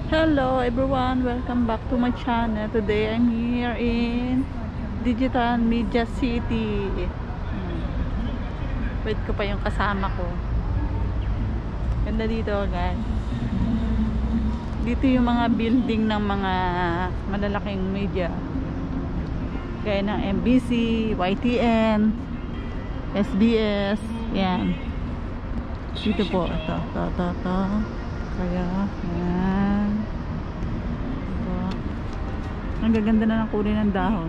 Hello everyone, welcome back to my channel. Today I'm here in Digital Media City. Wait ko pa yung kasama ko. Ganda dito guys. Dito yung mga building ng mga malalaking media. Gaya ng MBC, YTN, SBS. Yan. Dito po. Ito. Kaya, yan. Ito. Ang gaganda na ng kulay ng dahon.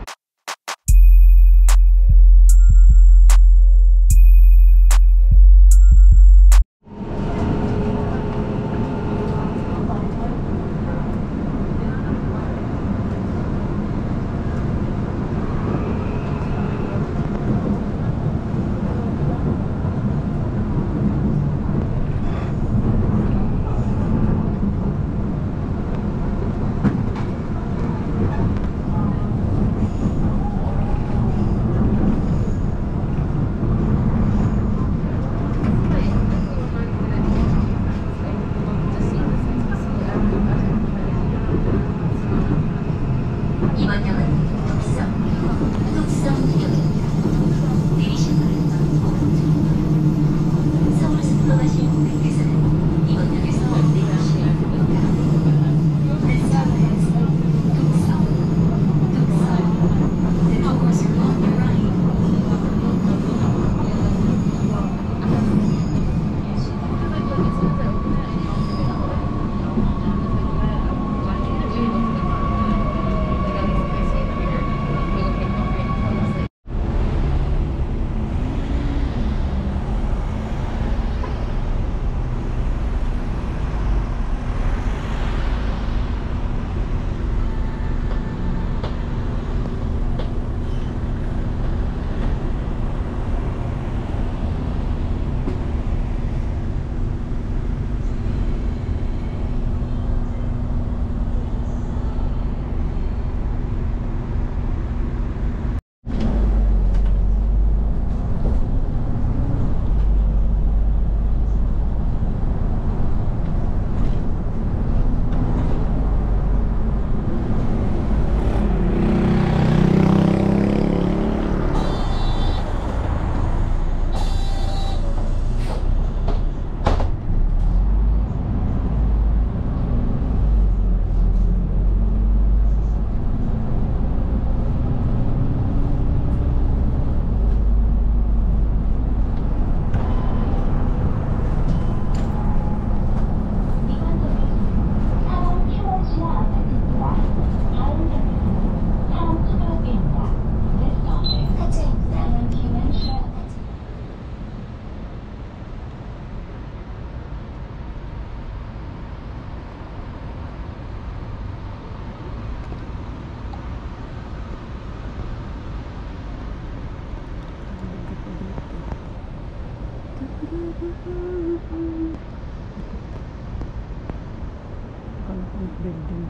Concrete building.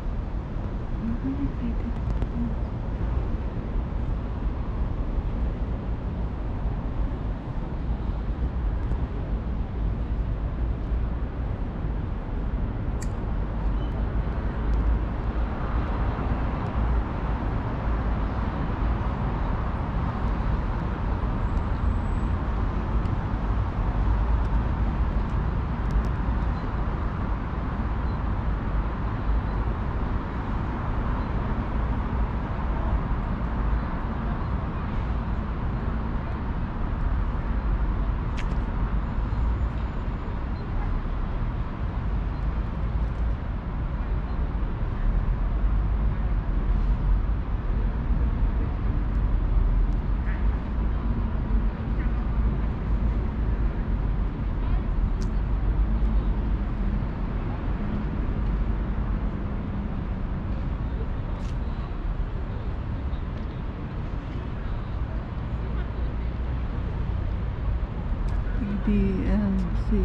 DMC.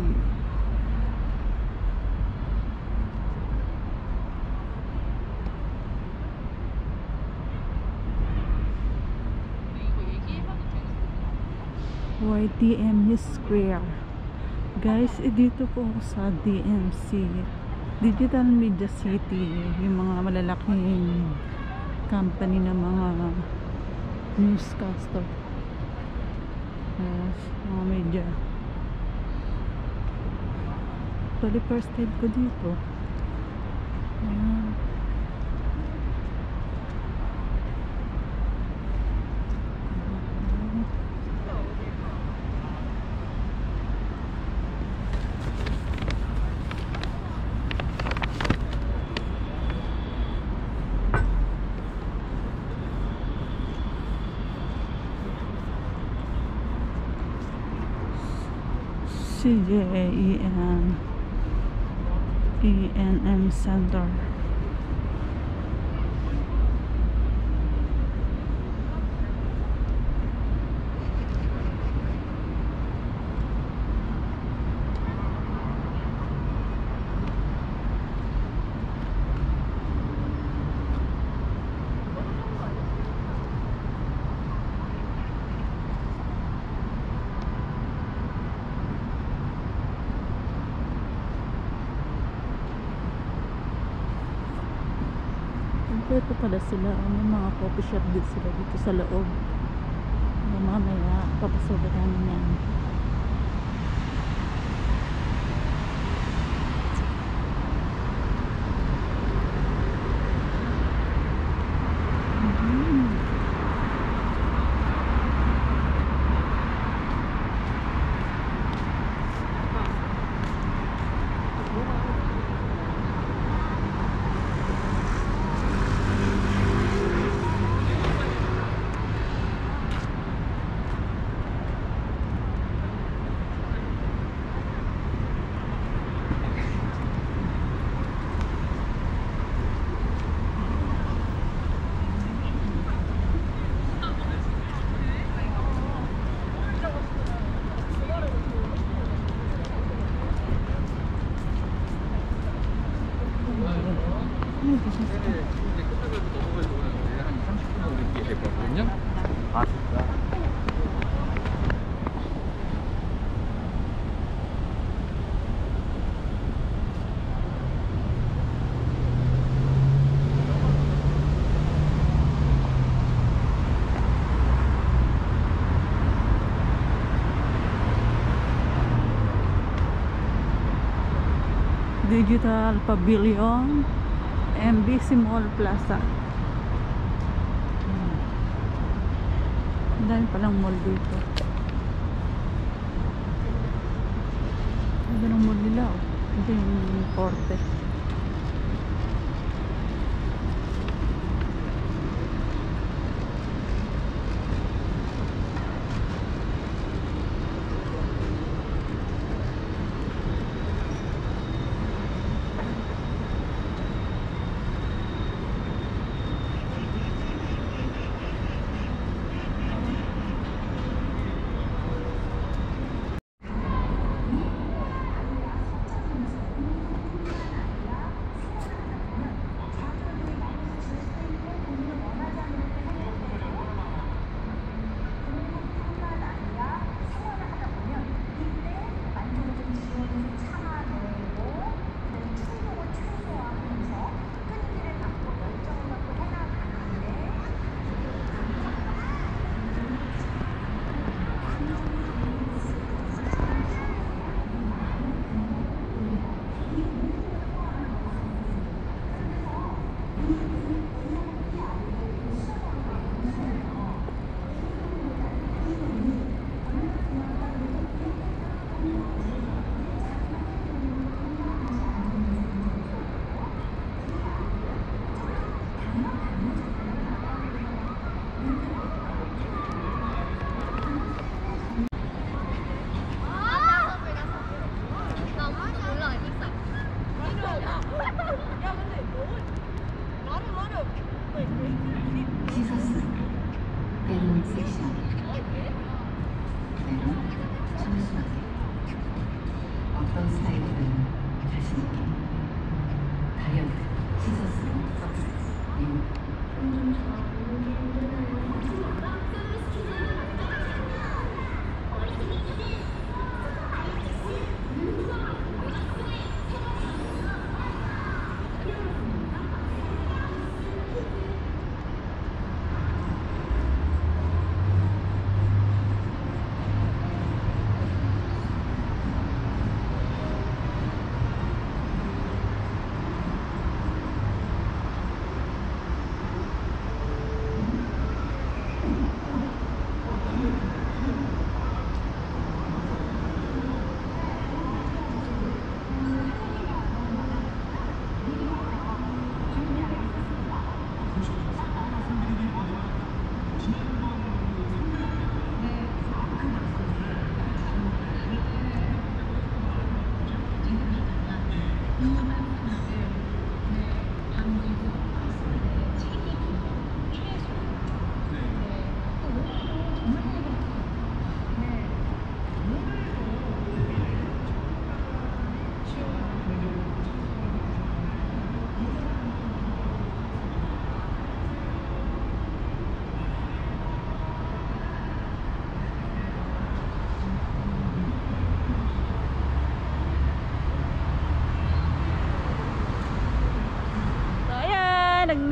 YTM Square. Guys, dito po ako sa DMC. Digital Media City, yung mga malalaking company ng mga newscaster, mga media. Actually, first time ko dito. Ayan. CJENM Center. Ito pala sila, may mga coffee shop din sila dito sa loob. Mamaya papasukin namin yan. 이제 끝나가지고 넘어가려고 하는데 한 30분 정도 있게 될 거거든요. 아, 진짜? Digital Pavilion, MBC Mall Plaza. Ang dami palang mall dito. Ang ganda ng mall nila, oh. Ito yung korte.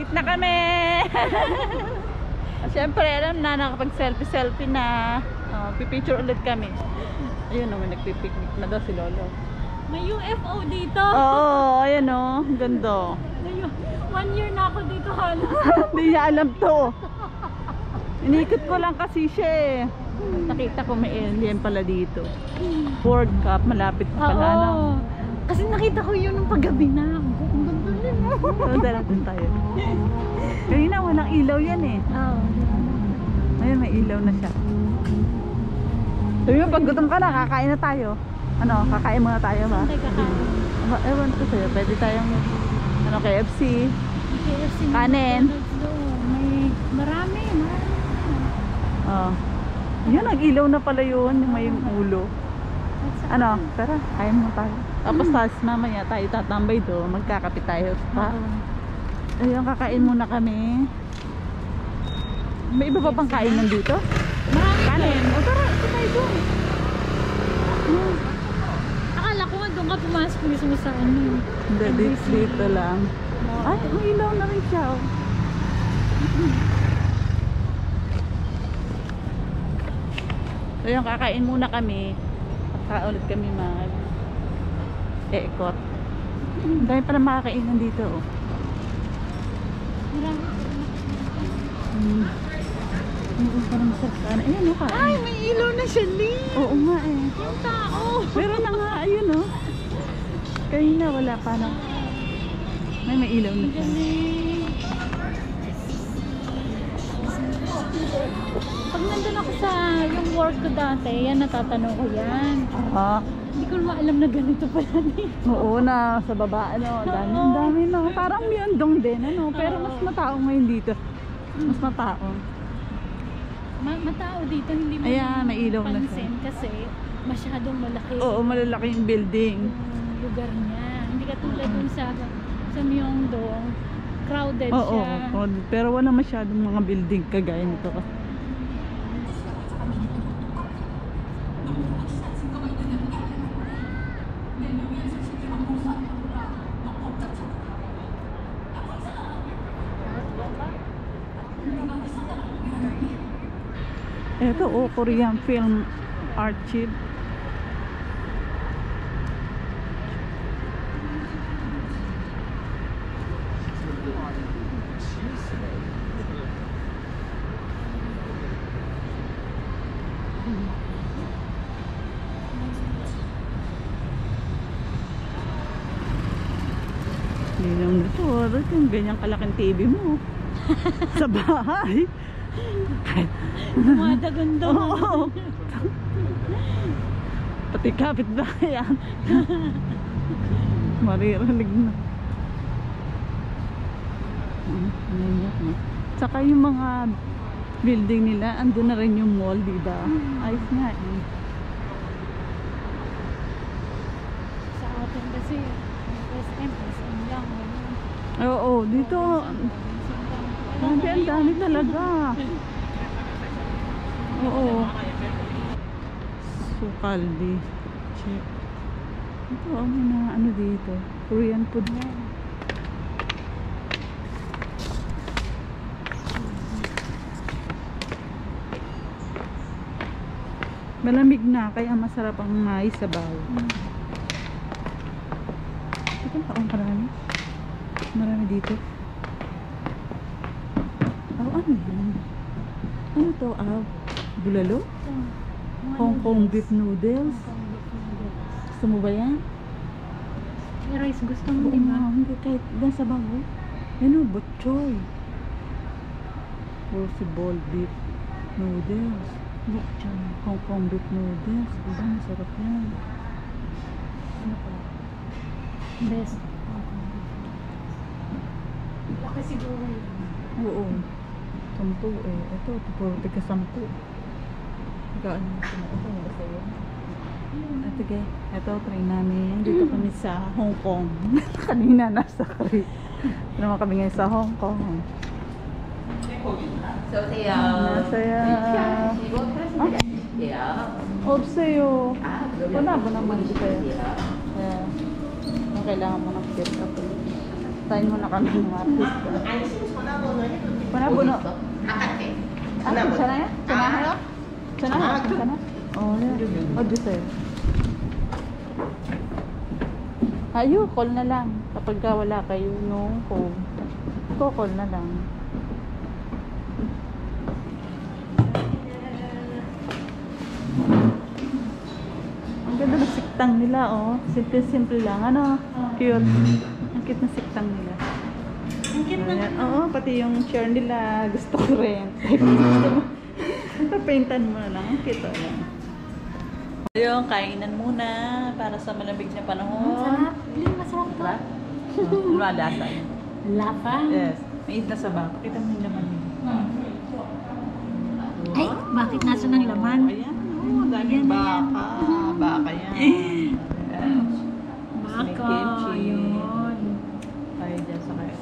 Balik na kami! Siyempre, alam na, nakapag-selfie na. Pipicture ulit kami. Ayun o, may nagpipiknik na daw si Lolo. May UFO dito. Oo, ayan o. Ganda. 1 year na ako dito, halos. Hindi niya alam to. Inikot ko lang kasi siya eh. Nakita ko may alien pala dito. World Cup, malapit pa pala na. Oo. Kasi nakita ko yun ng paggabi na. Ang ganda din. Punta natin tayo. Kanina walang ilaw yan eh. Oo. Ayun, may ilaw na siya. Sabi mo, pag gutom ka na, kakain na tayo. Ano, kakain muna tayo ba? Saan tayo kakain? Ewan ko sa'yo, pwede tayong KFC. KFC. Kanin. McDonald's doon. May marami. Oh. Yun, nag-ilaw na pala yun, yung may ulo. Ano, tara, kain mo tayo. Tapos mamaya tayo tatambay doon, magkakapit tayo pa. Ayun, kakain muna kami. May iba pa bang kainan dito? Marami. Kanin. O tara, ito tayo doon. Akala ko nga doon ka pumasok mismo sa ano. Hindi, dito lang. Ay, may ilaw na rin siya. Oh. So yung kakain muna kami. At ulit kami mag-ekot. Dahil pala makakainan dito. Oh. Marami. Parang masarap ka na. Ayan o, kain. Ay, may ilaw na siya, Lee. Oo nga eh. Yung tao. Meron na nga, ayun o. Kanina wala pa na. May ilaw na siya. Pag nandun ako sa yung work ko dati, yan natatanong ko yan. Hindi ko naman alam na ganito pala dito. Oo na, sa baba, ano, dami no. Parang Myeongdong din, ano. Pero mas matao ngayon dito. Mas matao. Matao dito, hindi mo Ayan, may ilaw na siya. pansin kasi masyadong malaki Oo, malalaki yung building. yung lugar niya. Hindi katulad dun sa Myeongdong, crowded Oo, siya. pero wala masyadong mga building kagaya nito. Ito, Korean Film Archive. Hindi naman ito. Ito yung ganyang kalaking TV mo. Sa bahay. Dumadagan-dagan. Oo. Pati kapitbahay yan. Maririnig na. Nanyak na. Tsaka yung mga building nila, andun na rin yung mall, diba? Ayos nga eh. Sa atin kasi, SM lang. Oo, dito. Ang dami talaga. Oo. Sukaldi. Check. Ito, ang mga ano dito. Korean food. Malamig na, kaya masarap ang mais sa baw. Ito pa, marami. Marami dito. Oh, ano yun? Ano to? Bulalo? Hong Kong beef noodles? Gusto mo ba yan? May rice gusto mo, di ba? Hindi, kahit dyan sa bago. Yan o, butchoy. Possible beef noodles. Butchoy. Hong Kong beef noodles. Diba, masarap yan. Ano pa? Best. Laki siguro yun. Oo. 10 eh. Ito, puro tiga 10. Ikaw, ano mo ba sa'yo? Ito gay. Ito, try namin. Dito kami sa Hong Kong. Kanina nasa Korea. Ito naman kami ngayon sa Hong Kong. Masaya. Obsa'yo. Wala ba naman sa'yo? Kaya, kailangan mo ng ketchup. Tayo muna kami ng artista. Panabuno. Sana ya? Sana hayo? Sana hayo? Sana? Oh, yeah. Oh, dito eh. Ayo, call na lang. Kapag wala kayo nung home, call na lang. Ang ganda ng siktang nila, oh. Simple-simple lang. Ano? Cute. Ang cute na siktang nila. Ang cute na. Ayan. Oo, pati yung chair nila. Gusto ko rin. Gusto mo. Papaintan mo na lang. Ang cute lang. Ayun, kainan muna para sa malamig na panahon. Masarap. Bling, masarap to. Diba? Lumalasa. Lapa? Yes. May na sa baka. Pakita mo yung laman nila. Ay, bakit nasa ng laman? Ayan. Oh, daming Ayan, baka. Baka yan. Ayan. Baka, May kimchi. yun. Tayo dyan sa kaya.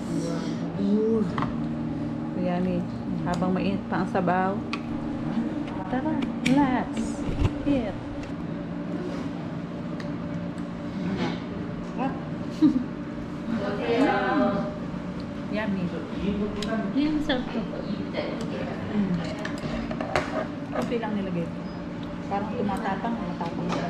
So, yummy. Habang mainit pa ang sabaw. Tara, let's eat. Yummy. Yan, masarap to. Kunti lang nilagay. Parang tumatapang na.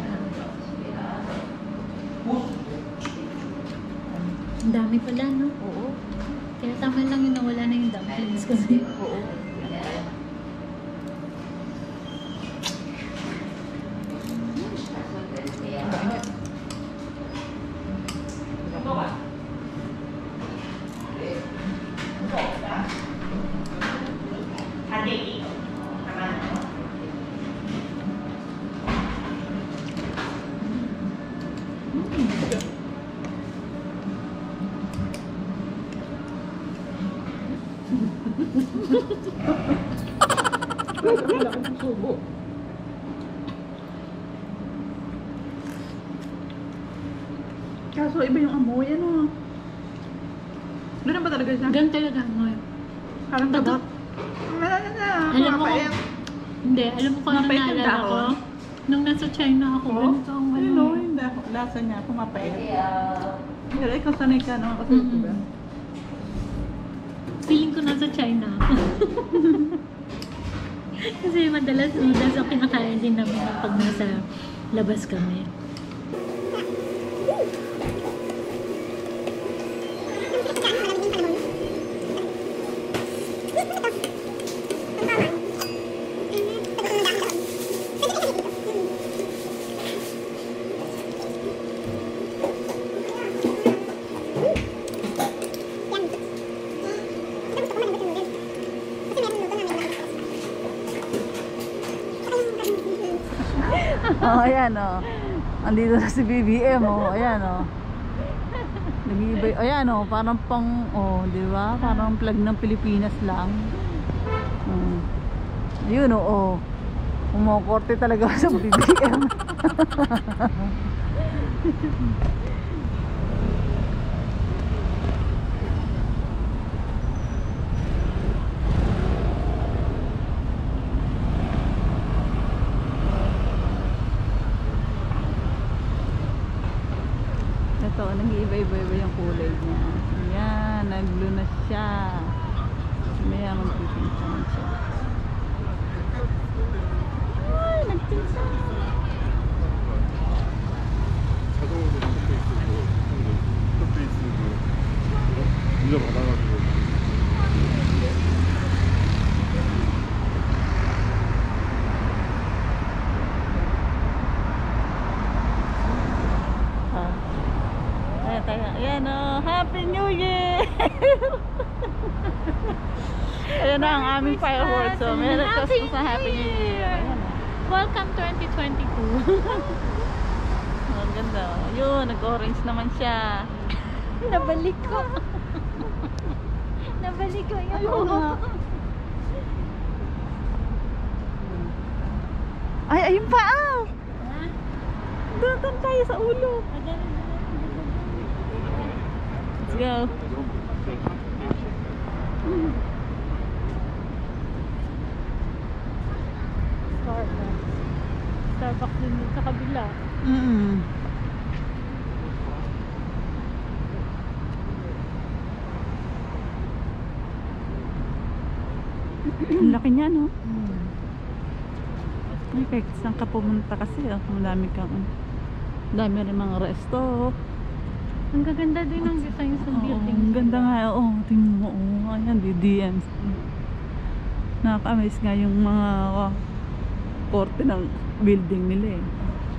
Ang dami pala, no? Oo. Kaya tama lang yung nawala na yung dumplings kasi. Oo. Kaso iba yung amoy, ano? Ganun ba talaga siya? Ganun talaga mo. Parang tabak. Alam mo kung, hindi, alam mo kung ano Mapait yung naalala ko? dahon. Nung nasa China ako, ganito ang Ano, ano. yung lasa niya, pumapait. Pero ikaw sanay ka naman kasi diba? Feeling ko nasa China ako. Kasi madalas noodles ang kinakain din namin pag nasa labas kami. Oh, ayan oh. Andito na si BBM oh. Ayan oh. Nag-iiba. Ayan oh, parang pang oh, di ba? Parang flag ng Pilipinas lang. Ayun oh. Umukorte talaga sa BBM. Ito, nag-iiba-iba yung kulay niya. Ayan, nag-blue na siya. Maya magpipinta na siya. Ay, nagpinta. 자동으로 스페이스 눌러받아가지고 Ayan oh, Happy New Year! Ayan na ang aming fireworks. So, meron Happy sa Happy New Year. Ayan oh. Welcome 2022. Ang ganda. Yun, nag-orange naman siya. Nabalik ko. Nabalik ko yun. Ayun nga. Ay, ayun pa ah! Doon tayo sa ulo. Let's go. Starbucks din sa kabila. Ang laki niya, no? Hmm. Ay, kahit saan ka pumunta kasi, madami kang, dami rin mga resto. Ang gaganda din ng design sa Oo, building. ang ganda nga, oo. Tingnan mo, oo. Ayan, DDM. Nakaka-amaze nga yung mga korte ng building nila eh.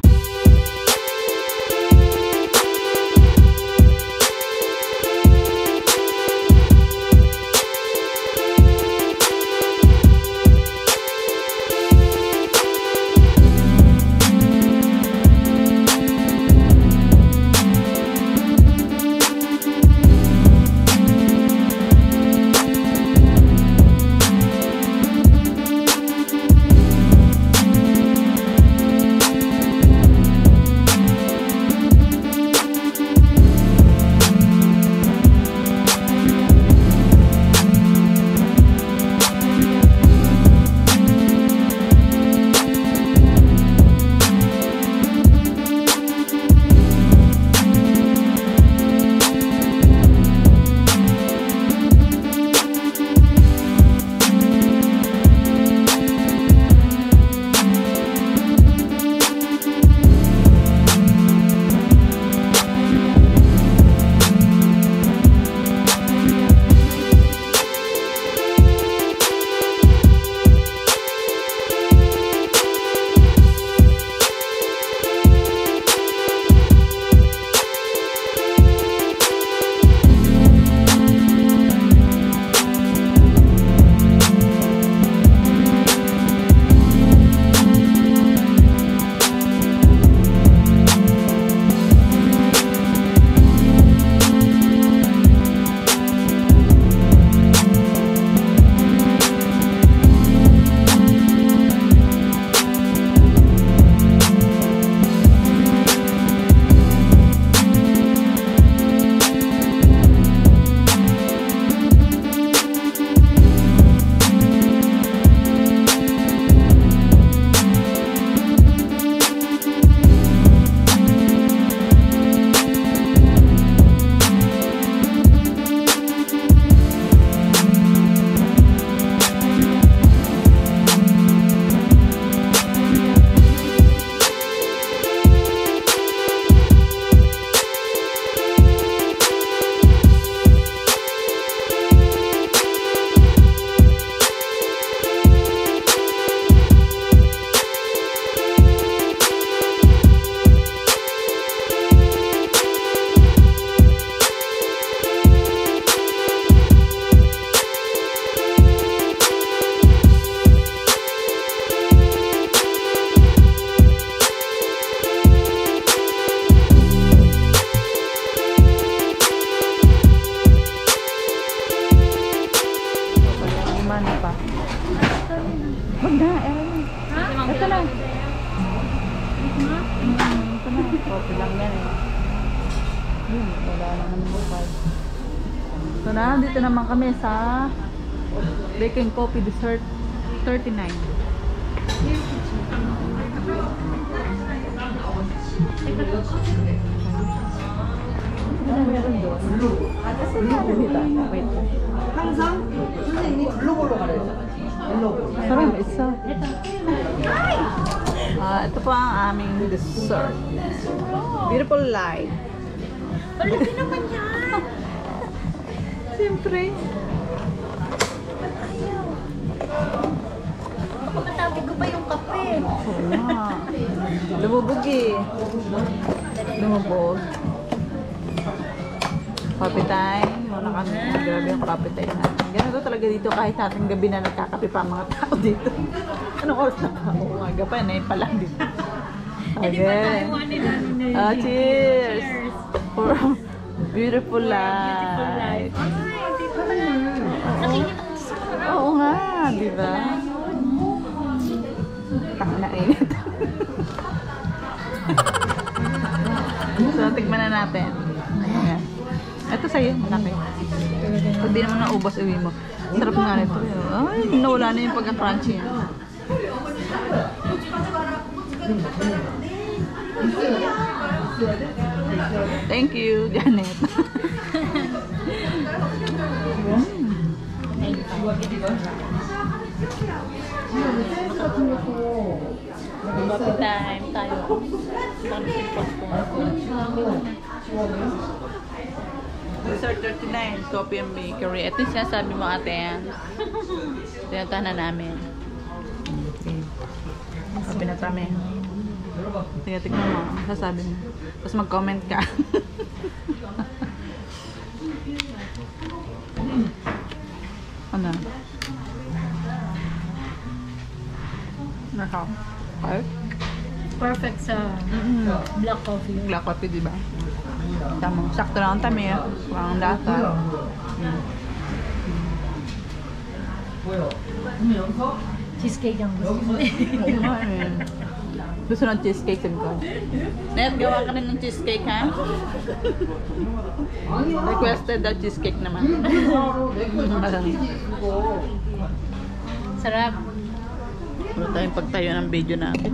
Wag na, ito na. Ito na, coffee lang yan eh. Yun, wala naman mobile. So na, dito naman kami sa Baking Coffee Dessert 39. Ano meron doon? Kasi dito. Wait. 항상 선생님이 글로벌로 가래요. 글로벌. Sarap, isa. Ito po ang aming dessert. Beautiful light. Malaki naman yan! Siyempre. Baka matapig ko pa yung kape. Oo nga. Lumubog eh. Lumubog. Coffee time. Muna kami. Grabe yung coffee time natin. Ganito talaga dito kahit natin gabi na nagkakape pa ang mga tao dito. Anong oras na pa? Oo, aga pa. Nay pa lang dito. Again. Cheers! For beautiful light. Oo nga, di ba? Tangina init. So, tikman na natin. Ayan. Ito sa'yo, malaki. Pag di naman naubos, uwi mo. Sarap nga nito. Ay, nawala na yung pagka-crunchy. Thank you, Janet. Coffee time tayo. Resort 39, Coffee and Bakery. Ito yung sinasabi mo, ate. Tinatahan na namin. Sabi na kami. Tingnan mo, sasabi mo. Tapos mag-comment ka. Ano? Naka. Okay? Perfect sa black coffee. Black coffee, diba? Tama. Sakto lang ang tamis. Walang lasa. Cheesecake ang gusto mo. Oo nga eh. Gusto ng cheesecake din ko. Net, gawa ka rin ng cheesecake, ha? Requested daw cheesecake naman. Sarap. Wala tayong pagtayo ng video natin.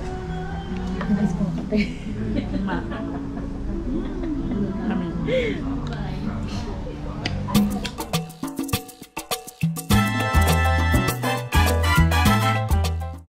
Nice kong kape. Ma. Amin.